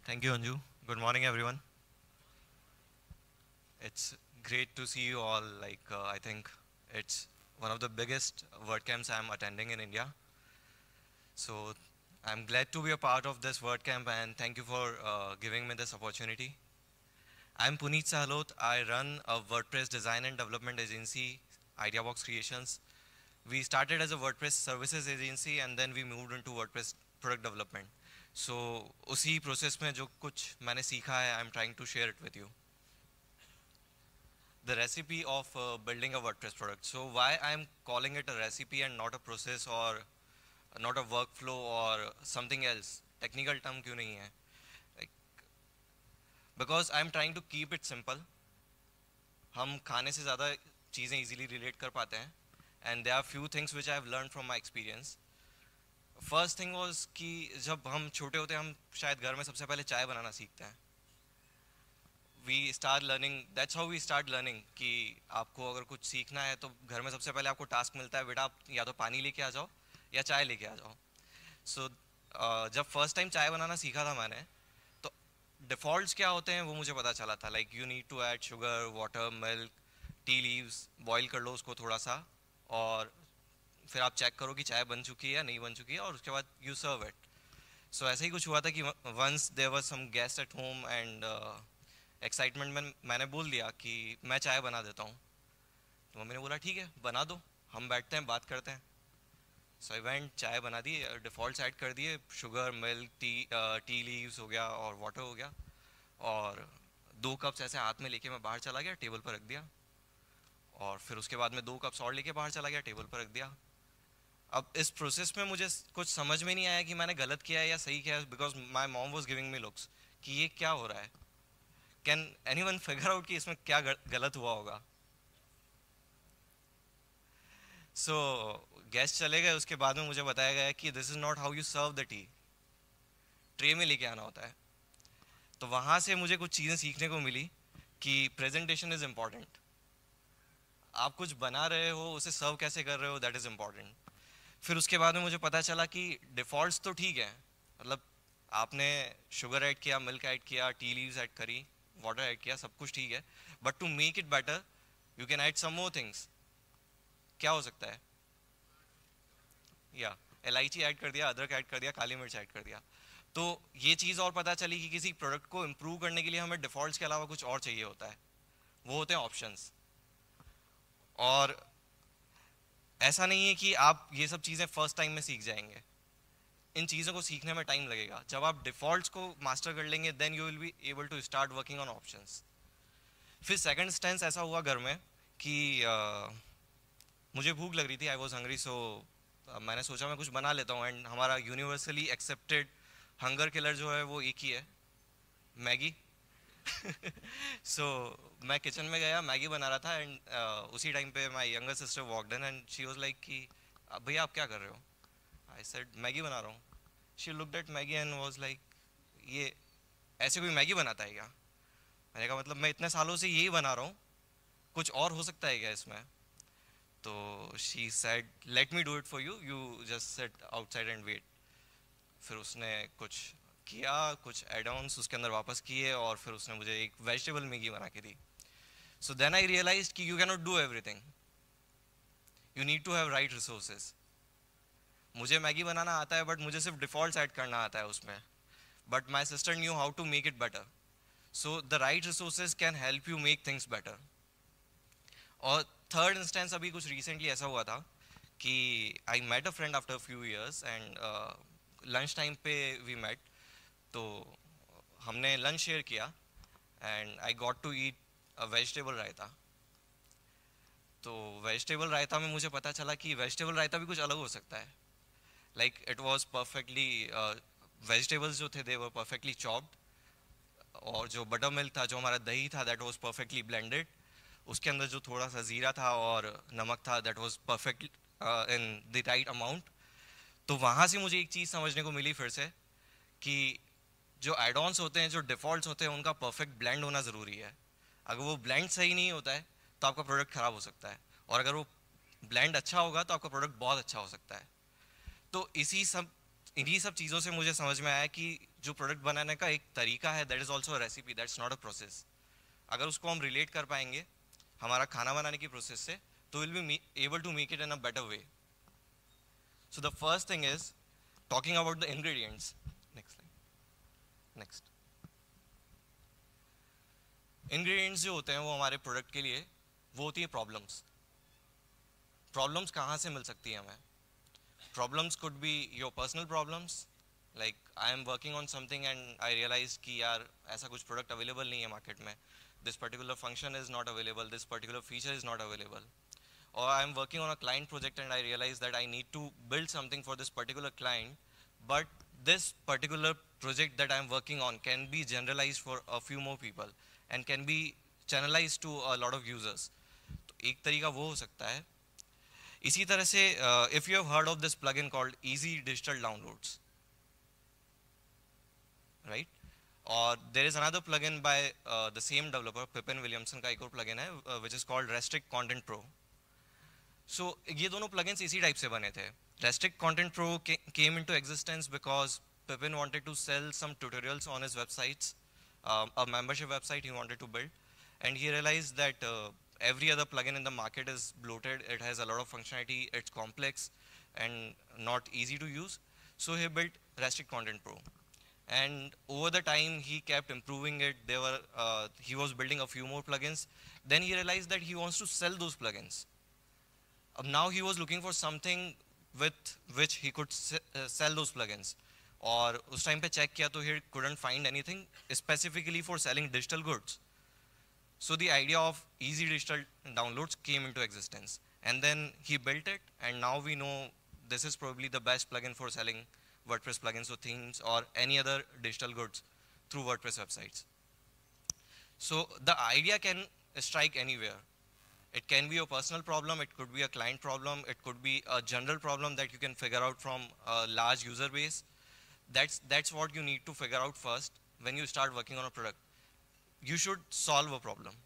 Thank you, Anju. Good morning, everyone. It's great to see you all. I think it's one of the biggest WordCamps I'm attending in India. So I'm glad to be a part of this WordCamp and thank you for giving me this opportunity. I'm Puneet Sahalot. I run a WordPress design and development agency, IdeaBox Creations. We started as a WordPress services agency and then we moved into WordPress product development. So उसी process में जो कुछ मैंने सीखा है, I'm trying to share it with you. The recipe of building a WordPress product. So why I'm calling it a recipe and not a process or not a workflow or something else? Technical term क्यों नहीं है? Like, because I'm trying to keep it simple. हम खाने से ज़्यादा चीज़ें easily relate कर पाते हैं. And there are few things which I have learned from my experience. First thing was कि जब हम छोटे होते हैं हम शायद घर में सबसे पहले चाय बनाना सीखते हैं. We start learning, that's how we start learning कि आपको अगर कुछ सीखना है तो घर में सबसे पहले आपको टास्क मिलता है बेटा आप या तो पानी लेके आ जाओ या चाय लेके आ जाओ. So जब फर्स्ट टाइम चाय बनाना सीखा था मैंने तो डिफ़ॉल्ट्स क्या होते हैं वो मुझे पता चला था. Like you need to add sugar, water, milk, tea leaves, boil कर लो उसको थोड़ा सा और फिर आप चेक करो कि चाय बन चुकी है या नहीं बन चुकी है और उसके बाद यू सर्व इट. सो ऐसे ही कुछ हुआ था कि once there was some guest at home and excitement में मैंने बोल दिया कि मैं चाय बना देता हूँ. तो मम्मी ने बोला ठीक है बना दो, हम बैठते हैं बात करते हैं. सो आई वेंट, चाय बना दी, डिफ़ॉल्ट ऐड कर दिए, शुगर, मिल्क, टी लीव्स हो गया और वाटर हो गया और 2 कप्स ऐसे हाथ में लेके मैं बाहर चला गया, टेबल पर रख दिया. और फिर उसके बाद में 2 कप्स और लेके बाहर चला गया, टेबल पर रख दिया. अब इस प्रोसेस में मुझे कुछ समझ में नहीं आया कि मैंने गलत किया है या सही किया है, because my mom was giving me looks कि ये क्या हो रहा है. कैन एनीवन फिगर आउट कि इसमें क्या गलत हुआ होगा. सो गेस्ट चले गए, उसके बाद में मुझे बताया गया कि this is not how you serve the tea, tray में लेके आना होता है. तो वहाँ से मुझे कुछ चीज़ें सीखने को मिली कि प्रेजेंटेशन इज़ इम्पॉर्टेंट. आप कुछ बना रहे हो उसे सर्व कैसे कर रहे हो, दैट इज़ इम्पॉर्टेंट. फिर उसके बाद में मुझे पता चला कि डिफ़ॉल्ट्स तो ठीक है, मतलब आपने शुगर ऐड किया, मिल्क ऐड किया, टी लीव्स ऐड करी, वाटर ऐड किया, सब कुछ ठीक है. But to make it better you can add some more things. क्या हो सकता है? या इलायची ऐड कर दिया, अदरक ऐड कर दिया, काली मिर्च ऐड कर दिया. तो ये चीज़ और पता चली कि किसी प्रोडक्ट को इम्प्रूव करने के लिए हमें डिफ़ॉल्ट्स के अलावा कुछ और चाहिए होता है, वो होते हैं ऑप्शंस. और ऐसा नहीं है कि आप ये सब चीज़ें फर्स्ट टाइम में सीख जाएंगे, इन चीज़ों को सीखने में टाइम लगेगा. जब आप डिफ़ॉल्ट्स को मास्टर कर लेंगे then you will be able to start working on options. फिर सेकंड इंस्टेंस ऐसा हुआ घर में कि मुझे भूख लग रही थी, आई वॉज हंग्री. सो मैंने सोचा मैं कुछ बना लेता हूँ. एंड हमारा यूनिवर्सली एक्सेप्टेड हंगर किलर जो है वो एक ही है, मैगी. सो मैं किचन में गया, मैगी बना रहा था. एंड उसी टाइम पे my younger sister walked in and she was like कि भैया आप क्या कर रहे हो. आई सेड मैगी बना रहा हूँ. She looked at Maggi and was like ये ऐसे कोई मैगी बनाता है क्या. मैंने कहा मतलब मैं इतने सालों से यही बना रहा हूँ, कुछ और हो सकता है क्या इसमें. तो she said let me do it for you, you just sit outside and wait. फिर उसने कुछ किया, कुछ एड ऑन्स उसके अंदर वापस किए और फिर उसने मुझे एक वेजिटेबल मैगी बना के दी. सो देन आई रियलाइज कि you can not do everything, you need to have right resources. मुझे मैगी बनाना आता है बट मुझे सिर्फ डिफ़ॉल्ट ऐड करना आता है उसमें. But my sister knew how to make it better. So the right resources can help you make things better. और थर्ड इंस्टेंस अभी कुछ रिसेंटली ऐसा हुआ था कि I met a friend after few years and lunch time पे we met. तो हमने लंच शेयर किया and I got to eat a vegetable raita. तो वेजिटेबल रायता में मुझे पता चला कि वेजिटेबल रायता भी कुछ अलग हो सकता है. Like it was perfectly, vegetables जो थे दे वर परफेक्टली चॉप्ड. और जो बटर मिल्क था, जो हमारा दही था, दैट वॉज परफेक्टली ब्लेंडेड. उसके अंदर जो थोड़ा सा ज़ीरा था और नमक था, that was perfect in the right amount. तो वहाँ से मुझे एक चीज़ समझने को मिली फिर से कि जो एड ऑन्स होते हैं, जो डिफ़ॉल्ट्स होते हैं, उनका परफेक्ट ब्लेंड होना ज़रूरी है. अगर वो ब्लेंड सही नहीं होता है तो आपका प्रोडक्ट ख़राब हो सकता है, और अगर वो ब्लेंड अच्छा होगा तो आपका प्रोडक्ट बहुत अच्छा हो सकता है. तो इसी सब इन्हीं सब चीज़ों से मुझे समझ में आया कि जो प्रोडक्ट बनाने का एक तरीका है, that is also a recipe, that's not a process. अगर उसको हम रिलेट कर पाएंगे हमारा खाना बनाने की प्रोसेस से, तो will be able to make it in a better way. So the first thing is talking about the ingredients. Next next. Ingredients जो होते हैं वो हमारे प्रोडक्ट के लिए, वो होती है प्रॉब्लम्स. प्रॉब्लम्स कहाँ से मिल सकती है हमें? Problems could be your personal problems, like I am working on something and I realize कि यार ऐसा कुछ प्रोडक्ट अवेलेबल नहीं है मार्केट में, this particular function is not available, this particular feature is not available. Or I am working on a client project and I realize that I need to build something for this particular client, but this particular project that I am working on can be generalized for a few more people and can be channelized to a lot of users. तो एक तरीका वो हो सकता है. इसी तरह से if you have heard of this plugin called easy digital downloads, right? और there is another plugin by the same developer, Pippin Williamson का एक और plugin है which is called Restrict Content Pro. So ये दोनों plugins इसी type से बने थे. Restrict Content Pro came into existence because Pippin wanted to sell some tutorials on his websites, a membership website he wanted to build, and he realized that every other plugin in the market is bloated, it has a lot of functionality, it's complex and not easy to use. So he built Restrict Content Pro. And over the time he kept improving it. He was building a few more plugins. Then he realized that he wants to sell those plugins. Now he was looking for something with which he could sell those plugins. और उस time पे check किया तो he couldn't find anything specifically for selling digital goods. So the idea of easy digital downloads came into existence. And then he built it, and now we know this is probably the best plugin for selling WordPress plugins or themes or any other digital goods through WordPress websites. So the idea can strike anywhere. It can be a personal problem, it could be a client problem, it could be a general problem that you can figure out from a large user base. That's what you need to figure out first when you start working on a product. You should solve a problem.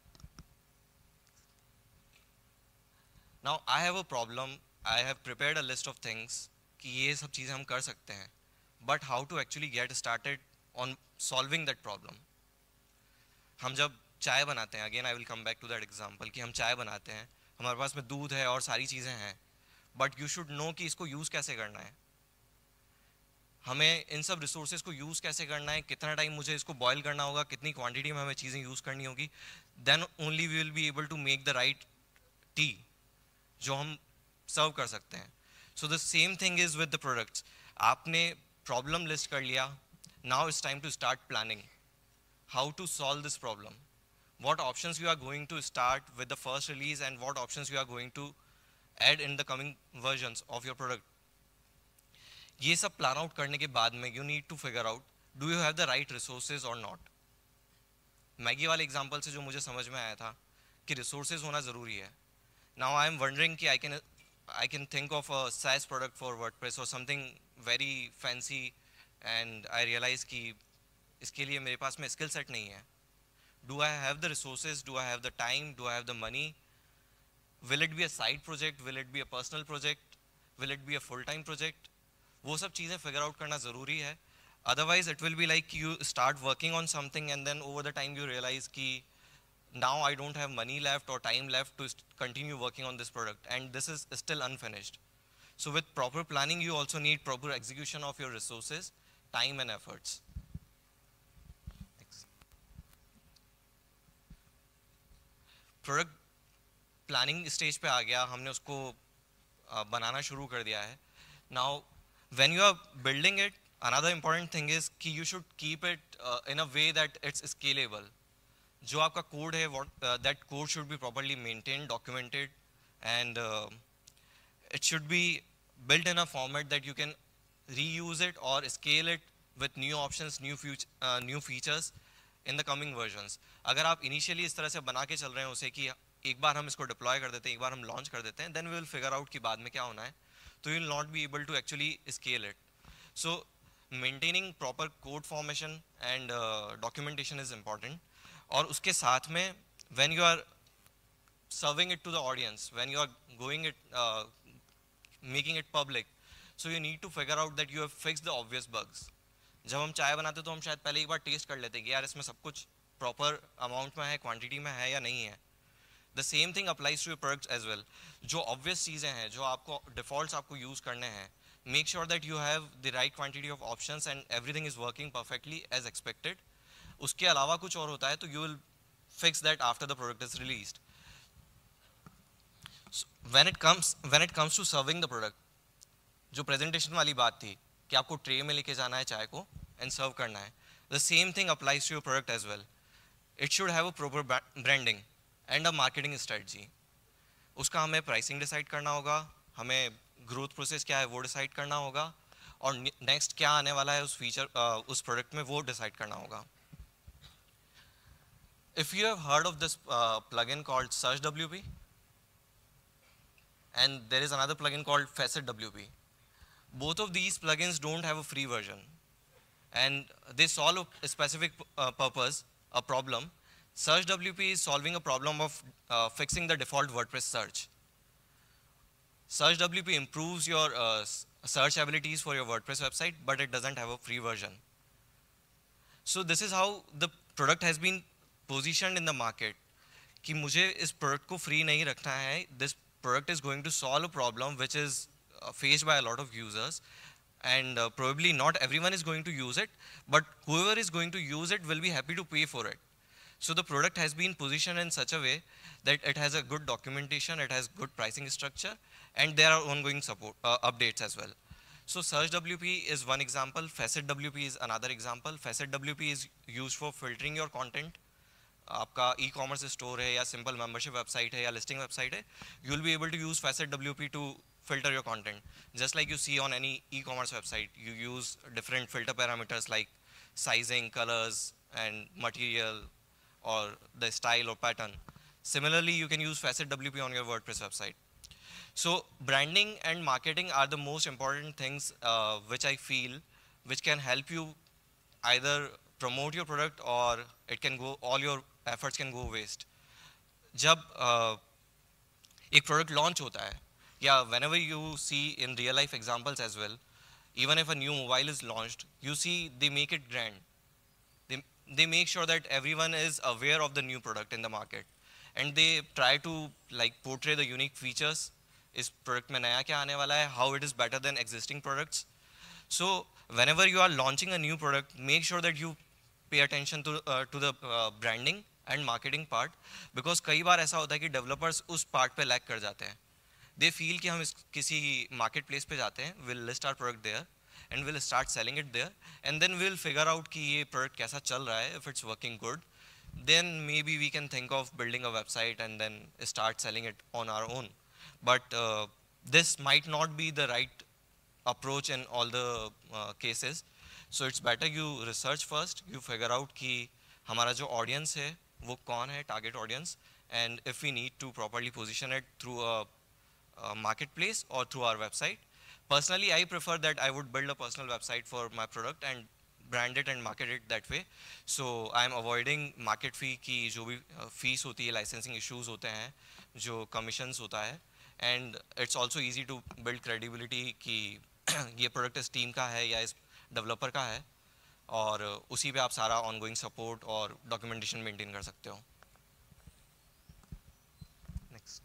Now I have a problem, I have prepared a list of things कि ये सब चीज़ें हम कर सकते हैं, but how to actually get started on solving that problem. हम जब चाय बनाते हैं, again I will come back to that example, कि हम चाय बनाते हैं, हमारे पास में दूध है और सारी चीज़ें हैं, but you should know कि इसको यूज़ कैसे करना है, हमें इन सब रिसोर्सेज को यूज़ कैसे करना है, कितना टाइम मुझे इसको बॉयल करना होगा, कितनी क्वांटिटी में हमें चीज़ें यूज़ करनी होगी, then only we will be able to make the right tea जो हम सर्व कर सकते हैं. So the same thing is with the products. आपने problem list कर लिया. Now it's time to start planning. How to solve this problem? What options you are going to start with the first release and what options you are going to add in the coming versions of your product. ये सब plan out करने के बाद में you need to figure out do you have the right resources or not. Maggi वाले example से जो मुझे समझ में आया था कि resources होना ज़रूरी है. Now I am wondering कि I can think of a SaaS product for WordPress or something very fancy and I realize कि इसके लिए मेरे पास में skill set नहीं है. Do I have the resources? Do I have the time? Do I have the money? Will it be a side project? Will it be a personal project? Will it be a full-time project? वो सब चीज़ें figure out करना ज़रूरी है. Otherwise it will be like you start working on something and then over the time you realize कि now I don't have money left or time left to continue working on this product and this is still unfinished. So with proper planning, you also need proper execution of your resources, time and efforts. Thanks. Product planning stage पे आ गया, हमने उसको बनाना शुरू कर दिया है. Now when you are building it, another important thing is कि you should keep it in a way that it's scalable. जो आपका कोड है, that code should be properly maintained, documented, and it should be built in a format that you can reuse it or scale it with new options, new features in the coming versions. अगर आप initially इस तरह से बना के चल रहे हैं उसे कि एक बार हम इसको deploy कर देते हैं, एक बार हम launch कर देते हैं, then we will figure out कि बाद में क्या होना है, तो you will not be able to actually scale it. So maintaining proper code formation and documentation is important. और उसके साथ में when you are serving it to the audience, when you are going it making it public, So you need to figure out that you have fixed the obvious bugs. जब हम चाय बनाते तो हम शायद पहले एक बार टेस्ट कर लेते हैं कि यार इसमें सब कुछ प्रॉपर अमाउंट में है, क्वांटिटी में है या नहीं है. The same thing applies to your products as well. जो ऑब्वियस चीज़ें हैं, जो आपको डिफॉल्ट्स आपको यूज़ करने हैं, make sure that you have the right quantity of options and everything is working perfectly as expected. उसके अलावा कुछ और होता है तो you will fix that after the product is released. when it comes to serving the product, जो presentation वाली बात थी कि आपको ट्रे में लेके जाना है चाय को एंड सर्व करना है, the same thing applies to your product as well. It should have a proper branding and a marketing strategy. उसका हमें प्राइसिंग डिसाइड करना होगा, हमें ग्रोथ प्रोसेस क्या है वो डिसाइड करना होगा, और नेक्स्ट क्या आने वाला है उस फीचर उस प्रोडक्ट में वो डिसाइड करना होगा. If you have heard of this plugin called Search WP, and there is another plugin called Facet WP. Both of these plugins don't have a free version, and they solve a specific purpose, a problem. Search WP is solving a problem of fixing the default WordPress search. Search WP improves your search abilities for your WordPress website, but it doesn't have a free version. So this is how the product has been positioned in the market, कि मुझे इस product को free नहीं रखना है. This product is going to solve a problem which is faced by a lot of users, and probably not everyone is going to use it, but whoever is going to use it will be happy to pay for it. So the product has been positioned in such a way that it has a good documentation, it has good pricing structure, and there are ongoing support updates as well. So Search WP is one example, Facet WP is another example. Facet WP is used for filtering your content. आपका e-commerce store है या simple membership website है या listing website है, you will be able to use Facet WP to filter your content. Just like you see on any e-commerce website, you use different filter parameters like sizing, colors, and material, or the style or pattern. Similarly, you can use Facet WP on your WordPress website. So branding and marketing are the most important things which I feel which can help you either promote your product, or it can go, all your efforts can go waste. जब एक product launch होता है, या whenever you see in real life examples as well, even if a new mobile is launched, you see they make it grand. They make sure that everyone is aware of the new product in the market, and they try to like portray the unique features. इस product में नया क्या आने वाला है, how it is better than existing products. So whenever you are launching a new product, make sure that you pay attention to the branding and marketing part, because कई बार ऐसा होता है कि developers उस part पे lag कर जाते हैं. They feel कि हम किसी marketplace पे जाते हैं, we'll list our product there and we'll start selling it there, and then we'll figure out कि ये product कैसा चल रहा है. If it's working good, then maybe we can think of building a website and then start selling it on our own. But this might not be the right approach in all the cases. So it's better you research first, you figure out कि हमारा जो audience है वो कौन है, target audience, and if we need to properly position it through a marketplace or through our website. Personally, I prefer that I would build a personal website for my product and brand it and market it that way. So I'm avoiding market fee की जो भी fees होती है, licensing issues होते हैं, जो commissions होता है, and it's also easy to build credibility कि ये product इस team का है या इस developer का है, और उसी पे आप सारा ongoing support और documentation maintain कर सकते हो. Next.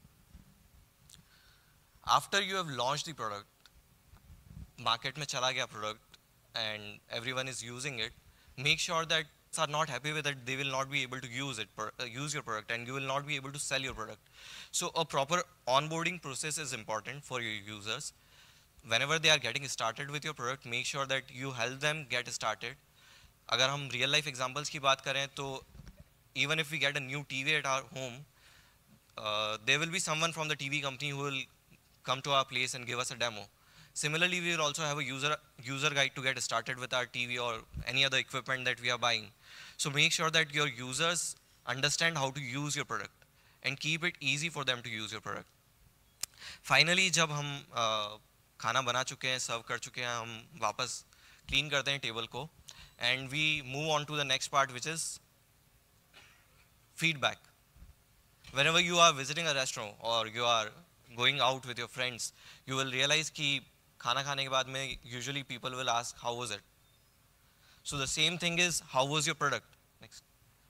After you have launched the product, market में चला गया product and everyone is using it, make sure that are not happy with it, they will not be able to use it, use your product, and you will not be able to sell your product. So a proper onboarding process is important for your users. Whenever they are getting started with your product, make sure that you help them get started. अगर हम real life examples की बात करें तो even if we get a new TV at our home, there will be someone from the TV company who will come to our place and give us a demo. Similarly, we will also have a user guide to get started with our TV or any other equipment that we are buying. So make sure that your users understand how to use your product and keep it easy for them to use your product. Finally, जब हम खाना बना चुके हैं, सर्व कर चुके हैं, हम वापस क्लीन करते हैं टेबल को, and we move on to the next part, which is feedback. Whenever you are visiting a restaurant or you are going out with your friends, you will realize कि खाना खाने के बाद में usually people will ask how was it. So the same thing is how was your product. Next.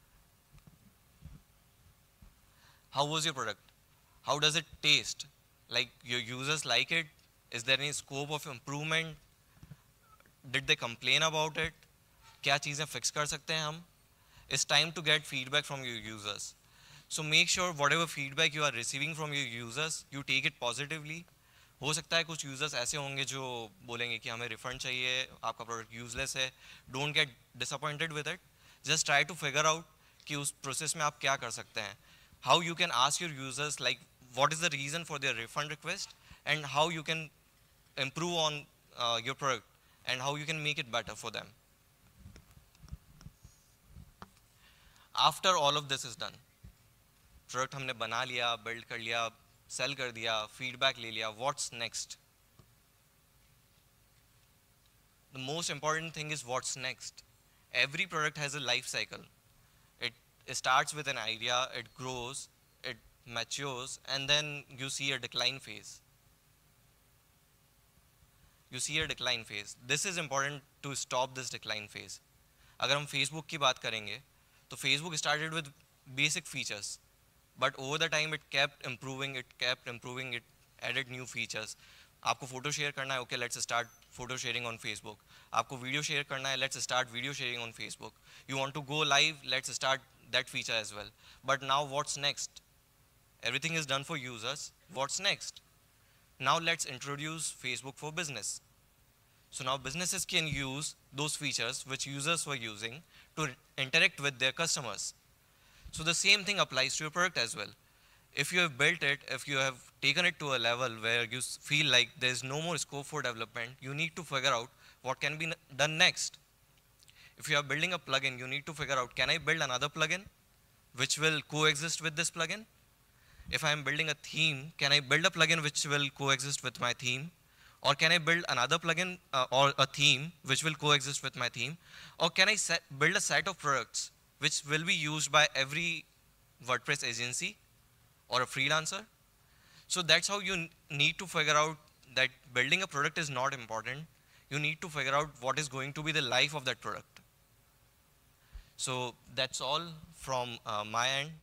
How was your product? How does it taste? Like your users like it? Is there any scope of improvement? Did they complain about it? क्या चीज़ें fix कर सकते हैं हम? It's time to get feedback from your users. So make sure whatever feedback you are receiving from your users, you take it positively. हो सकता है कुछ यूजर्स ऐसे होंगे जो बोलेंगे कि हमें रिफंड चाहिए, आपका प्रोडक्ट यूजलेस है. Don't get disappointed with it. Just try to figure out कि उस प्रोसेस में आप क्या कर सकते हैं. How you can ask your users like what is the reason for their refund request and how you can improve on your product and how you can make it better for them. After all of this is done, product हमने बना लिया, build कर लिया, cell कर दिया, feedback ले लिया, what's next? The most important thing is what's next. Every product has a life cycle. It starts with an idea, it grows, it matures and then you see a decline phase. You see a decline phase. This is important to stop this decline phase. अगर हम Facebook की बात करेंगे तो Facebook started with basic features, but over the time it kept improving, it added new features. आपको photo share करना है, okay, let's start photo sharing on Facebook. आपको वीडियो शेयर करना है, let's start video sharing on Facebook. You want to go live, let's start that feature as well. But now what's next? Everything is done for users. What's next? Now let's introduce Facebook for business. So now businesses can use those features which users were using to interact with their customers. So the same thing applies to your product as well. If you have built it, if you have taken it to a level where you feel like there is no more scope for development, you need to figure out what can be done next. If you are building a plugin, you need to figure out, can I build another plugin which will coexist with this plugin? If I am building a theme, can I build a plugin which will coexist with my theme? Or can I build another plugin or a theme which will coexist with my theme? Or can I build a set of products which will be used by every WordPress agency or a freelancer? So that's how you need to figure out that building a product is not important. You need to figure out what is going to be the life of that product. So that's all from my end.